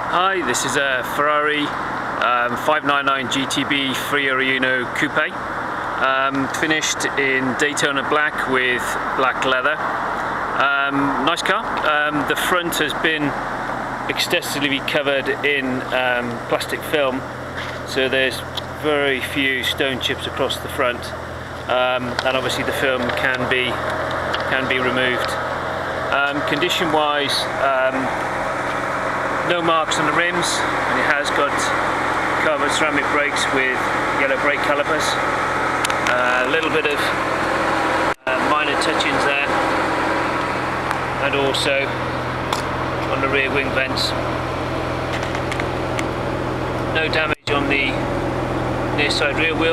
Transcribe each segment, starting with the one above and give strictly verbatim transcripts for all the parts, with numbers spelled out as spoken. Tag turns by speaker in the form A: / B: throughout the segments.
A: Hi, this is a Ferrari um, five ninety-nine G T B Fiorino Coupe, um, finished in Daytona black with black leather. Um, nice car. Um, the front has been extensively covered in um, plastic film, so there's very few stone chips across the front, um, and obviously the film can be can be removed. Um, condition wise, um, no marks on the rims, and it has got carbon ceramic brakes with yellow brake calipers. A uh, little bit of uh, minor touch-ins there, and also on the rear wing vents. No damage on the near side rear wheel.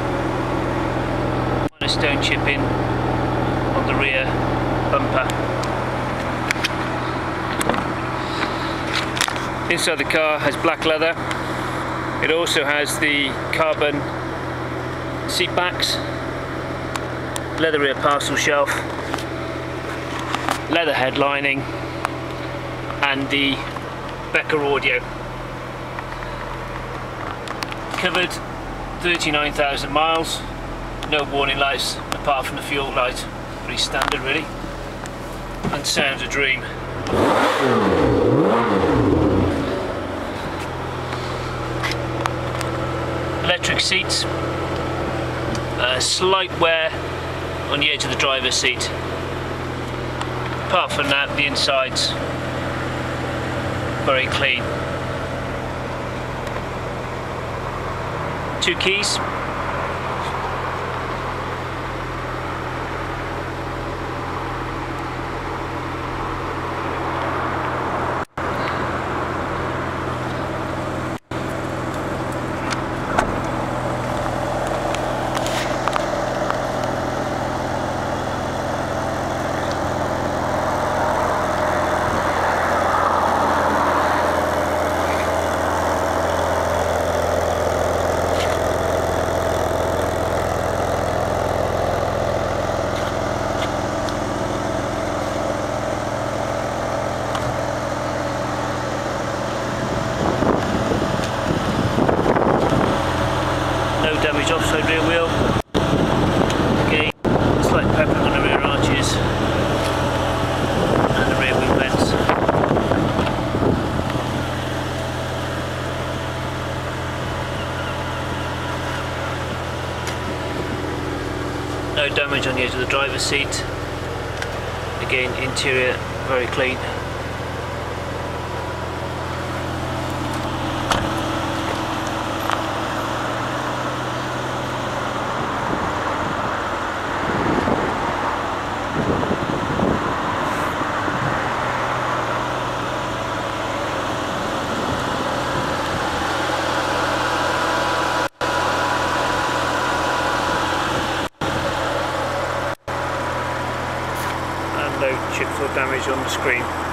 A: Minor stone chipping on the rear bumper. Inside the car has black leather. It also has the carbon seat backs, leather rear parcel shelf, leather head lining, and the Becker audio. Covered thirty-nine thousand miles, no warning lights apart from the fuel light, pretty standard really, and sounds a dream. Electric seats, uh, slight wear on the edge of the driver's seat. Apart from that, the inside's very clean. Two keys. Damage offside rear wheel. Again, slight peppering on the rear arches and the rear wing vents. No damage on the edge of the driver's seat. Again, interior very clean. No chips or damage on the screen.